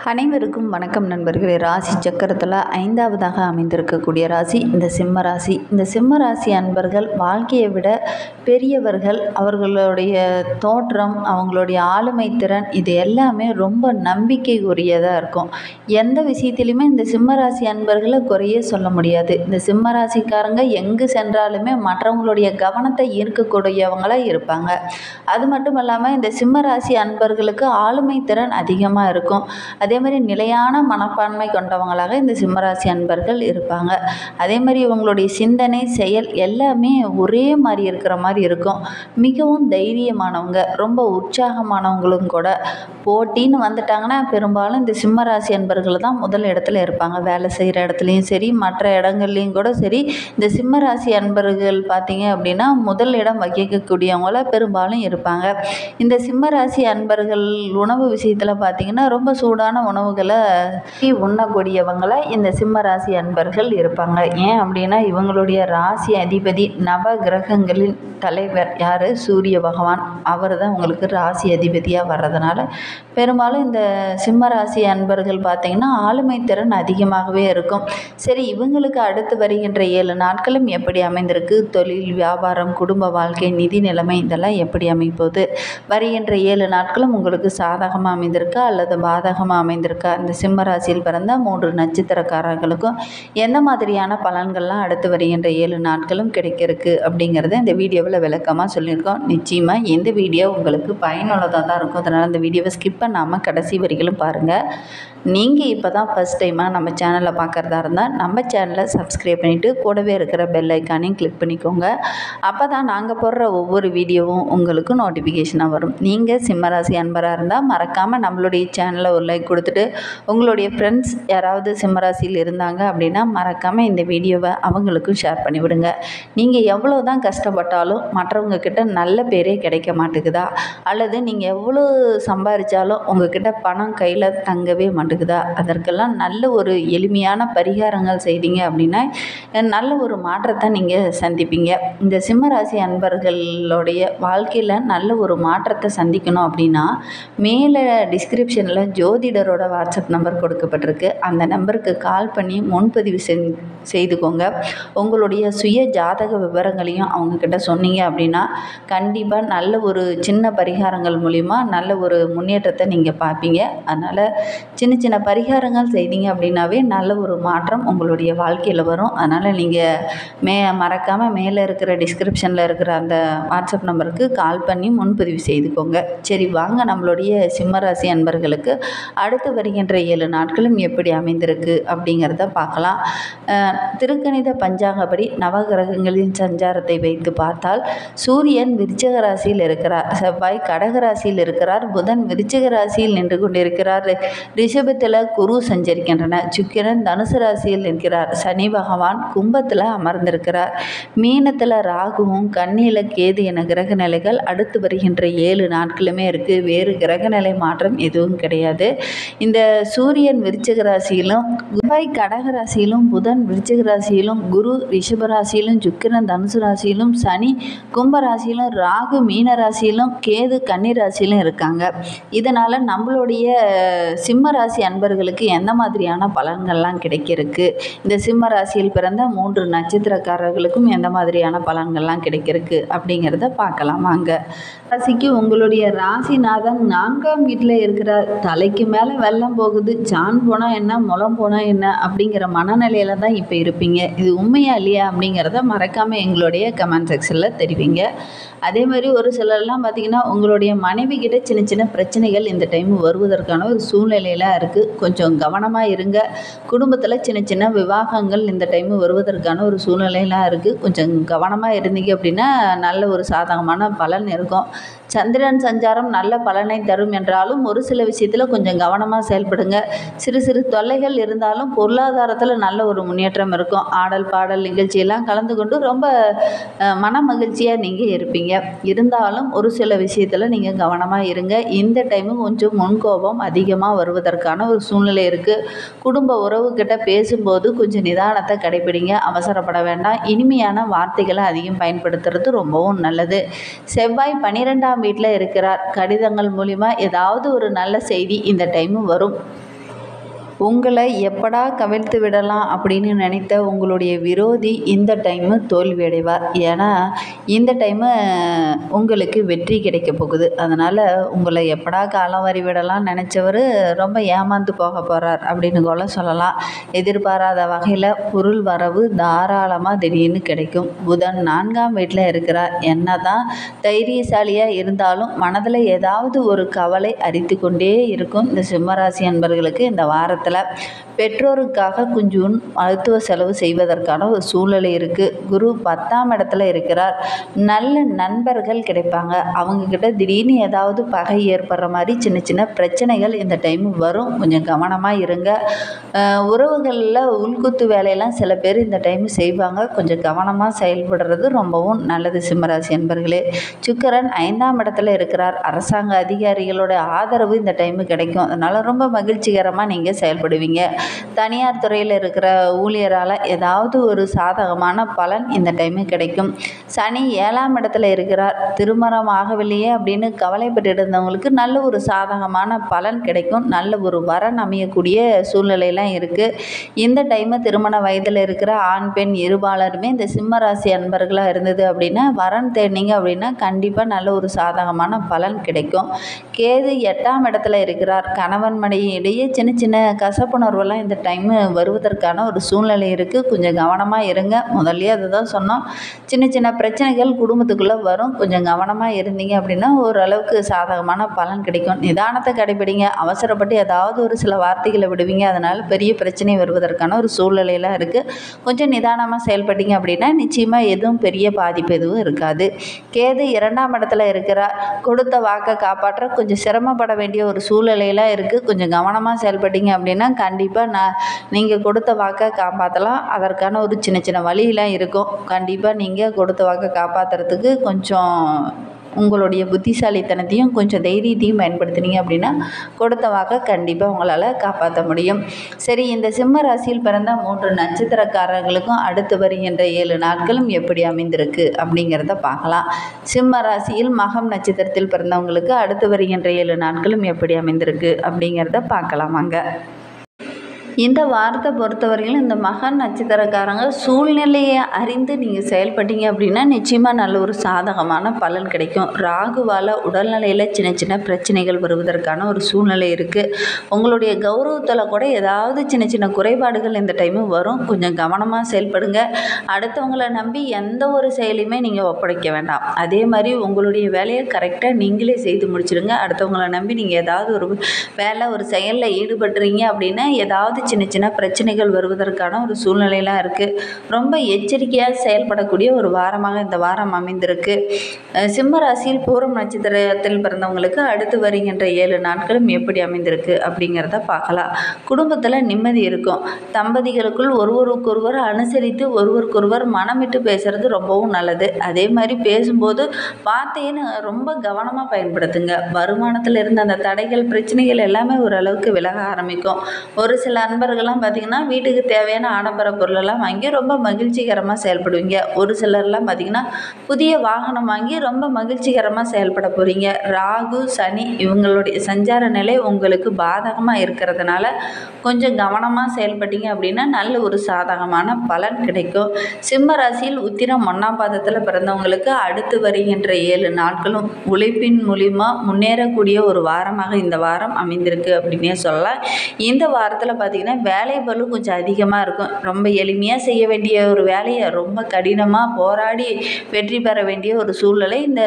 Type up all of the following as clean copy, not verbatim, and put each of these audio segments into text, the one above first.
அனைவருக்கும் வணக்கம் நண்பர்களே. ராசி சக்கரத்தில் ஐந்தாவதாக அமைந்திருக்கக்கூடிய ராசி இந்த சிம்ம ராசி. இந்த சிம்ம ராசி அன்பர்கள் வாழ்க்கையை விட பெரியவர்கள், அவர்களுடைய தோற்றம், அவங்களுடைய ஆளுமை திறன், இது எல்லாமே ரொம்ப நம்பிக்கை உரியதாக இருக்கும். எந்த விஷயத்திலையுமே இந்த சிம்ம ராசி அன்பர்களை குறையே சொல்ல முடியாது. இந்த சிம்ம ராசிக்காரங்க எங்கு சென்றாலுமே மற்றவங்களுடைய கவனத்தை ஈர்க்கக்கூடியவங்களாக இருப்பாங்க. அது மட்டும் இல்லாமல் இந்த சிம்ம ராசி அன்பர்களுக்கு ஆளுமை திறன் அதிகமாக இருக்கும். அதே மாதிரி நிலையான மனப்பான்மை கொண்டவங்களாக இந்த சிம்மராசி அன்பர்கள் இருப்பாங்க. அதே மாதிரி இவங்களுடைய சிந்தனை, செயல் எல்லாமே ஒரே மாதிரி இருக்கிற மாதிரி இருக்கும். மிகவும் தைரியமானவங்க, ரொம்ப உற்சாகமானவங்களும் கூட. போட்டின்னு வந்துட்டாங்கன்னா பெரும்பாலும் இந்த சிம்மராசி அன்பர்கள் தான் முதல் இடத்துல இருப்பாங்க. வேலை செய்கிற இடத்துலையும் சரி, மற்ற இடங்கள்லையும் கூட சரி, இந்த சிம்மராசி அன்பர்கள் பார்த்தீங்க அப்படின்னா முதல் இடம் வகிக்கக்கூடியவங்கள பெரும்பாலும் இருப்பாங்க. இந்த சிம்மராசி அன்பர்கள் உணவு விஷயத்தில் பார்த்தீங்கன்னா ரொம்ப சூடான உணவுகளை உண்ணக்கூடியவங்களை இந்த சிம்ம ராசி அன்பர்கள் இருப்பாங்க. ஏன் அப்படின்னா இவங்களுடைய ராசி அதிபதி நவ கிரகங்களின் தலைவர் யார்? சூரிய பகவான். அவர் தான் உங்களுக்கு ராசி அதிபதியாக வர்றதுனால பெரும்பாலும் இந்த சிம்ம ராசி அன்பர்கள் பார்த்திங்கன்னா ஆளுமை திறன் அதிகமாகவே இருக்கும். சரி, இவங்களுக்கு அடுத்து வருகின்ற 7 நாட்களும் எப்படி அமைந்திருக்கு? தொழில், வியாபாரம், குடும்ப வாழ்க்கை, நிதி நிலைமை இதெல்லாம் எப்படி அமைப்போது? வருகின்ற 7 நாட்களும் உங்களுக்கு சாதகமாக அமைந்திருக்கா அல்லது பாதகமாக அமைந்திருக்கா? இந்த சிம்ம ராசியில் பிறந்த 3 நட்சத்திரக்காரர்களுக்கும் எந்த மாதிரியான பலன்கள்லாம் அடுத்து வருகின்ற 7 நாட்களும் கிடைக்கிறதுக்கு அப்படிங்கிறத இந்த வீடியோவில் விளக்கமாக சொல்லியிருக்கோம். நிச்சயமாக இந்த வீடியோ உங்களுக்கு பயனுள்ளதாக தான் இருக்கும். அதனால் இந்த வீடியோவை ஸ்கிப் பண்ணாமல் கடைசி வரைக்கும் பாருங்கள். நீங்கள் இப்போ தான் ஃபஸ்ட் டைமாக நம்ம சேனலை பார்க்குறதா இருந்தால் நம்ம சேனலை சப்ஸ்கிரைப் பண்ணிவிட்டு கூடவே இருக்கிற பெல் ஐக்கானையும் கிளிக் பண்ணிக்கோங்க. அப்போ தான் நாங்கள் போடுற ஒவ்வொரு வீடியோவும் உங்களுக்கு நோட்டிஃபிகேஷனாக வரும். நீங்கள் சிம்மராசி அன்பராக இருந்தால் மறக்காமல் நம்மளுடைய சேனலை ஒரு லைக் கொடுத்துட்டு உங்களுடைய ஃப்ரெண்ட்ஸ் யாராவது சிம்மராசியில் இருந்தாங்க அப்படின்னா மறக்காமல் இந்த வீடியோவை அவங்களுக்கும் ஷேர் பண்ணிவிடுங்க. நீங்கள் எவ்வளோ தான் கஷ்டப்பட்டாலும் மற்றவங்க கிட்ட நல்ல பேரே கிடைக்க மாட்டேங்குதா? அல்லது நீங்கள் எவ்வளோ சம்பாதிச்சாலும் உங்ககிட்ட பணம் கையில் தங்கவே மாட்டேங்குதா? அதற்கெல்லாம் நல்ல ஒரு எளிமையான பரிகாரங்கள் செய்தீங்க அப்படின்னா நல்ல ஒரு மாற்றத்தை நீங்கள் சந்திப்பீங்க. இந்த சிம்மராசி அன்பர்களுடைய வாழ்க்கையில் நல்ல ஒரு மாற்றத்தை சந்திக்கணும் அப்படின்னா மேலே டிஸ்கிரிப்ஷனில் ஜோதிடரோட வாட்ஸ்அப் நம்பர் கொடுக்கப்பட்டிருக்கு. அந்த நம்பருக்கு கால் பண்ணி முன்பதிவு செய்துக்கோங்க. உங்களுடைய சுய ஜாதக விவரங்களையும் அவங்கக்கிட்ட சொன்னீங்க அப்படின்னா கண்டிப்பாக நல்ல ஒரு சின்ன பரிகாரங்கள் மூலிமா நல்ல ஒரு முன்னேற்றத்தை நீங்கள் பார்ப்பீங்க. அதனால் சின்ன சின்ன பரிகாரங்கள் செய்தீங்க அப்படின்னாவே நல்ல ஒரு மாற்றம் உங்களுடைய வாழ்க்கையில் வரும். அதனால் நீங்கள் மறக்காமல் மேலே இருக்கிற டிஸ்கிரிப்ஷனில் இருக்கிற அந்த வாட்ஸ்அப் நம்பருக்கு கால் பண்ணி முன்பதிவு செய்துக்கோங்க. சரி, வாங்க நம்மளுடைய சிம்மராசி அன்பர்களுக்கு அடுத்து வருகின்ற 7 நாட்களும் எப்படி அமைந்திருக்கு அப்படிங்கிறத பார்க்கலாம். திருக்கணித பஞ்சாங்கப்படி நவகிரகங்களின் சஞ்சாரத்தை வைத்து பார்த்தால் சூரியன் விருச்சிக ராசியில் இருக்கிறார், செவ்வாய் கடக ராசியில் இருக்கிறார், புதன் விருச்சிக ராசியில் நின்று கொண்டிருக்கிறார், ரிஷபத்தில் குரு சஞ்சரிக்கின்றன, சுக்கிரன் தனுசு ராசியில் நிற்கிறார், சனி பகவான் கும்பத்தில் அமர்ந்திருக்கிறார், மீனத்தில் ராகுவும் கன்னியில் கேது என கிரக நிலைகள் அடுத்து வருகின்ற 7 நாட்களுமே இருக்குது. வேறு கிரக நிலை மாற்றம் எதுவும் கிடையாது. இந்த சூரியன் விருச்சிக ராசியிலும், செவ்வாய் கடக ராசியிலும், புதன் விருச்சிக ராசியிலும், குரு ரிஷப ராசியிலும், சுக்கிரன் தனுசு ராசியிலும், சனி கும்ப ராசியிலும், ராகு மீன ராசியிலும், கேது கன்னி ராசியிலும் இருக்காங்க. இதனால் நம்மளுடைய சிம்ம ராசி அன்பர்களுக்கு எந்த மாதிரியான பலன்கள்லாம் கிடைக்கிறதுக்கு, இந்த சிம்ம ராசியில் பிறந்த 3 நட்சத்திரக்காரர்களுக்கும் எந்த மாதிரியான பலன்கள்லாம் கிடைக்கிறதுக்கு அப்படிங்கிறத பார்க்கலாம் வாங்க. ராசிக்கு உங்களுடைய ராசிநாதன் 4ஆம் வீட்டில் இருக்கிறார். தலைக்கு மேலே வெள்ளம் போகுது, ஜான் போனால் என்ன முளம் போனால் என்ன அப்படிங்கிற மனநிலையில் தான் இப்போ இருப்பீங்க. இது உண்மையா இல்லையா அப்படிங்கிறத மறக்காமல் எங்களுடைய கமெண்ட் செக்ஷனில் தெரிவிங்க. அதே மாதிரி ஒரு சிலர்லாம் பார்த்திங்கன்னா உங்களுடைய மனைவி கிட்ட சின்ன சின்ன பிரச்சனைகள் இந்த டைம் வருவதற்கான ஒரு சூழ்நிலையெல்லாம் இருக்குது. கொஞ்சம் கவனமாக இருங்க. குடும்பத்தில் சின்ன சின்ன விவாகங்கள் இந்த டைம் வருவதற்கான ஒரு சூழ்நிலையெல்லாம் இருக்குது. கொஞ்சம் கவனமாக இருந்தீங்க அப்படின்னா நல்ல ஒரு சாதகமான பலன் இருக்கும். சந்திரன் சஞ்சாரம் நல்ல பலனை தரும் என்றாலும் ஒரு சில விஷயத்தில் கொஞ்சம் கவனமாக செயல்படுங்க. சிறு சிறு தொல்லைகள் இருந்தாலும் பொருளாதாரத்தில் நல்ல ஒரு முன்னேற்றம் இருக்கும். ஆடல் பாடல் நிகழ்ச்சியெல்லாம் கலந்து கொண்டு ரொம்ப மன மகிழ்ச்சியாக நீங்கள் இருப்பீங்க. இருந்தாலும் ஒரு சில விஷயத்தில் நீங்கள் கவனமாக இருங்க. இந்த டைமு கொஞ்சம் முன்கோபம் அதிகமாக வருவதற்கான ஒரு சூழ்நிலை இருக்குது. குடும்ப உறவுக்கிட்ட பேசும்போது கொஞ்சம் நிதானத்தை கடைபிடிங்க. அவசரப்பட வேண்டாம். இனிமையான வார்த்தைகளை அதிகம் பயன்படுத்துறது ரொம்பவும் நல்லது. செவ்வாய் 12ஆம் வீட்டில் இருக்கிறார். கடிதங்கள் மூலிமா ஏதாவது ஒரு நல்ல செய்தி இந்த டைமு வரும். உங்களை எப்படா கவிழ்த்து விடலாம் அப்படின்னு நினைத்த உங்களுடைய விரோதி இந்த டைமு தோல்வியடைவார். ஏன்னா இந்த டைமு உங்களுக்கு வெற்றி கிடைக்க போகுது. அதனால் உங்களை எப்படா காலம் வரி விடலாம் நினச்சவர் ரொம்ப ஏமாந்து போக போகிறார் அப்படின்னு கூட சொல்லலாம். எதிர்பாராத வகையில் பொருள் வரவு தாராளமாக திடீர்னு கிடைக்கும். புதன் 4ஆம் வீட்டில் இருக்கிறார். என்ன தான் தைரியசாலியாக இருந்தாலும் மனதில் ஏதாவது ஒரு கவலை அரித்து கொண்டே இருக்கும். இந்த சிம்மராசி அன்பர்களுக்கு இந்த வாரத்தில் பெற்றோருக்காக கொஞ்சம் மருத்துவ செலவு செய்வதற்கான ஒரு சூழ்நிலை இருக்குது. குரு 10ஆம் இடத்துல இருக்கிறார். நல்ல நண்பர்கள் கிடைப்பாங்க. அவங்கக்கிட்ட திடீர்னு ஏதாவது பகை ஏற்படுற மாதிரி சின்ன சின்ன பிரச்சனைகள் இந்த டைம் வரும். கொஞ்சம் கவனமாக இருங்க. உறவுகளில் உள்குத்து வேலையெல்லாம் சில பேர் இந்த டைம் செய்வாங்க. கொஞ்சம் கவனமாக செயல்படுறது ரொம்பவும் நல்லது. சிம்மராசி அன்பர்களே, சுக்கிரன் 5ஆம் இடத்துல இருக்கிறார். அரசாங்க அதிகாரிகளோட ஆதரவு இந்த டைமு கிடைக்கும். அதனால் ரொம்ப மகிழ்ச்சிகரமாக நீங்கள் செயல்படுவீங்க. தனியார் துறையில் இருக்கிற ஊழியரால் ஏதாவது ஒரு சாதகமான பலன் இந்த டைமு கிடைக்கும். சனி 7ஆம் இடத்துல இருக்கிறார். திருமணம் ஆகவில்லையே அப்படின்னு கவலைப்பட்டு இருந்தவங்களுக்கு நல்ல ஒரு சாதகமான பலன் கிடைக்கும். நல்ல ஒரு வரன் அமையக்கூடிய சூழ்நிலையெல்லாம் இருக்குது. இந்த டைமு திருமண வயதில் இருக்கிற ஆண் பெண் இருபாலருமே இந்த சிம்மராசி அன்பர்களாக இருந்தது அப்படின்னா வரன் தேடினீங்க அப்படின்னா கண்டிப்பாக நல்ல ஒரு சாதகமான பலன் கிடைக்கும். கேது 8ஆம் இடத்துல இருக்கிறார். கணவன் மனைவி இடையே சின்ன சின்ன கசப்புணர்வெல்லாம் இந்த டைமு வருவதற்கான ஒரு சூழ்நிலை இருக்குது. கொஞ்சம் கவனமாக இருங்க. முதல்ல அதை தான் சொன்னோம். சின்ன சின்ன பிரச்சனைகள் குடும்பத்துக்குள்ளே வரும். கொஞ்சம் கவனமாக இருந்தீங்க அப்படின்னா ஓரளவுக்கு சாதகமான பலன் கிடைக்கும். நிதானத்தை கடைபிடிங்க. அவசரப்பட்டு ஏதாவது ஒரு சில வார்த்தைகளை விடுவீங்க. அதனால் பெரிய பிரச்சனை வருவதற்கான ஒரு சூழ்நிலையெல்லாம் இருக்குது. கொஞ்சம் நிதானமாக செயல்பட்டீங்க அப்படின்னா நிச்சயமாக எதுவும் பெரிய பாதிப்பு எதுவும் இருக்காது. கேது 2ஆம் இடத்துல இருக்கிறார். கொடுத்த வாக்கை காப்பாற்ற கொஞ்சம் சிரமப்பட வேண்டிய ஒரு சூழ்நிலையெல்லாம் இருக்குது. கொஞ்சம் கவனமாக செயல்பட்டீங்க அப்படின்னா கண்டிப்பாக நீங்கள் கொடுத்த வாக்கை காப்பாற்றலாம். அதற்கான ஒரு சின்ன சின்ன வழியெல்லாம் இருக்கும். கண்டிப்பாக நீங்கள் கொடுத்த வாக்கை காப்பாற்றுறதுக்கு கொஞ்சம் உங்களுடைய புத்திசாலித்தனத்தையும் கொஞ்சம் தைரியத்தையும் பயன்படுத்தினீங்க அப்படின்னா கொடுத்த வாக்கை கண்டிப்பாக உங்களால் காப்பாற்ற முடியும். சரி, இந்த சிம்ம ராசியில் பிறந்த 3 நட்சத்திரக்காரர்களுக்கும் அடுத்து வருகின்ற 7 நாட்களும் எப்படி அமைந்திருக்கு அப்படிங்கிறத பார்க்கலாம். சிம்ம ராசியில் மகம் நட்சத்திரத்தில் பிறந்தவங்களுக்கு அடுத்து வருகின்ற 7 நாட்களும் எப்படி அமைந்திருக்கு அப்படிங்கிறத பார்க்கலாமாங்க. இந்த வாரத்தை பொறுத்தவரையிலும் இந்த மகன் நட்சத்திரக்காரங்க சூழ்நிலையை அறிந்து நீங்கள் செயல்பட்டீங்க அப்படின்னா நிச்சயமாக நல்ல ஒரு சாதகமான பலன் கிடைக்கும். ராகுவால் உடல்நிலையில் சின்ன சின்ன பிரச்சனைகள் வருவதற்கான ஒரு சூழ்நிலை இருக்குது. உங்களுடைய கௌரவத்தில் கூட ஏதாவது சின்ன சின்ன குறைபாடுகள் இந்த டைமு வரும். கொஞ்சம் கவனமாக செயல்படுங்க. அடுத்தவங்களை நம்பி எந்த ஒரு செயலையுமே நீங்கள் ஒப்படைக்க வேண்டாம். அதே மாதிரி உங்களுடைய வேலையை கரெக்டாக நீங்களே செய்து முடிச்சிடுங்க. அடுத்தவங்களை நம்பி நீங்கள் ஏதாவது ஒரு வேலை ஒரு செயலில் ஈடுபடுறீங்க அப்படின்னா ஏதாவது சின்ன சின்ன பிரச்சனைகள் வருவதற்கான ஒரு சூழ்நிலையெல்லாம் இருக்குது. ரொம்ப எச்சரிக்கையாக செயல்படக்கூடிய ஒரு வாரமாக இந்த வாரம் அமைந்திருக்கு. சிம்ம ராசியில் பூரம் நட்சத்திரத்தில் பிறந்தவங்களுக்கு அடுத்து வருகின்ற 7 நாட்களும் எப்படி அமைந்திருக்கு அப்படிங்கிறத பார்க்கலாம். குடும்பத்தில் நிம்மதி இருக்கும். தம்பதிகளுக்குள் ஒருவருக்கொருவர் அனுசரித்து ஒருவருக்கொருவர் மனமிட்டு பேசுறது ரொம்பவும் நல்லது. அதே மாதிரி பேசும்போது வார்த்தையை ரொம்ப கவனமாக பயன்படுத்துங்க. வருமானத்தில் இருந்த அந்த தடைகள் பிரச்சனைகள் எல்லாமே ஓரளவுக்கு விலக ஆரம்பிக்கும். ஒரு சில நண்பர்கள்லாம் பார்த்திங்கன்னா வீட்டுக்கு தேவையான ஆடம்பர பொருளெல்லாம் வாங்கி ரொம்ப மகிழ்ச்சிகரமாக செயல்படுவீங்க. ஒரு சிலர்லாம் பார்த்திங்கன்னா புதிய வாகனம் வாங்கி ரொம்ப மகிழ்ச்சிகரமாக செயல்பட போகிறீங்க. ராகு சனி இவங்களுடைய சஞ்சார நிலை உங்களுக்கு பாதகமாக இருக்கிறதுனால கொஞ்சம் கவனமாக செயல்பட்டீங்க அப்படின்னா நல்ல ஒரு சாதகமான பலன் கிடைக்கும். சிம்ம ராசியில் உத்திரம் 1ஆம் பாதத்தில் பிறந்தவங்களுக்கு அடுத்து வருகின்ற 7 நாட்களும் உழைப்பின் மூலிமா முன்னேறக்கூடிய ஒரு வாரமாக இந்த வாரம் அமைந்திருக்கு அப்படின்னே சொல்லலாம். இந்த வாரத்தில் பார்த்திங்கன்னா வேலை பளு கொஞ்சம் அதிகமாக இருக்கும். ரொம்ப எளிமையாக செய்ய வேண்டிய ஒரு வேலையை ரொம்ப கடினமாக போராடி வெற்றி பெற வேண்டிய ஒரு சூழ்நிலை இந்த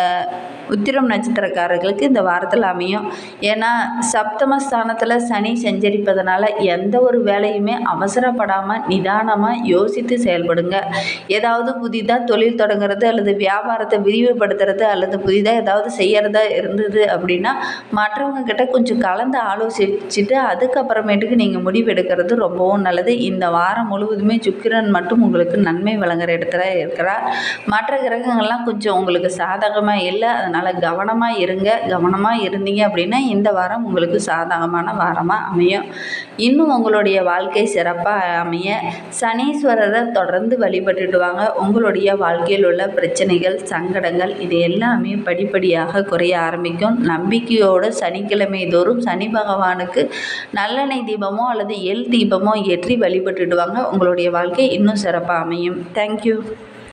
உத்திரம் நட்சத்திரக்காரர்களுக்கு இந்த வாரத்தில் அமையும். ஏன்னா சப்தமஸ்தானத்தில் சனி சஞ்சரிப்பதனால எந்த ஒரு வேலையுமே அவசரப்படாமல் நிதானமாக யோசித்து செயல்படுங்க. ஏதாவது புதிதாக தொழில் தொடங்குறது அல்லது வியாபாரத்தை விரிவுபடுத்துறது அல்லது புதிதாக ஏதாவது செய்கிறதா இருந்தது அப்படின்னா மற்றவங்க கிட்ட கொஞ்சம் கலந்து ஆலோசிச்சுட்டு அதுக்கப்புறமேட்டுக்கு நீங்கள் முடிவெடுக்கிறது ரொம்பவும் நல்லது. இந்த வாரம் முழுவதுமே சுக்கிரன் மட்டும் உங்களுக்கு நன்மை வழங்குற இடத்துல இருக்கிறார். மற்ற கிரகங்கள்லாம் கொஞ்சம் உங்களுக்கு சாதகமாக இல்லை. அதனால் கவனமாக இருங்க. கவனமாக இருந்தீங்க அப்படின்னா இந்த வாரம் உங்களுக்கு சாதகமான வாரமாக அமையும். இன்னும் உங்களுடைய வாழ்க்கை சிறப்பாக அமைய சனீஸ்வரரை தொடர்ந்து வழிபட்டுட்டு வாங்க. உங்களுடைய வாழ்க்கையில் உள்ள பிரச்சனைகள் சங்கடங்கள் இது எல்லாமே படிப்படியாக குறைய ஆரம்பிக்கும். நம்பிக்கையோடு சனிக்கிழமை தோறும் சனி பகவானுக்கு நல்லெண்ணெய் தீபமோ அல்லது அல்லது எள் தீபமோ ஏற்றி வழிபட்டுடுவாங்க. உங்களுடைய வாழ்க்கை இன்னும் சிறப்பாக அமையும். தேங்க்யூ.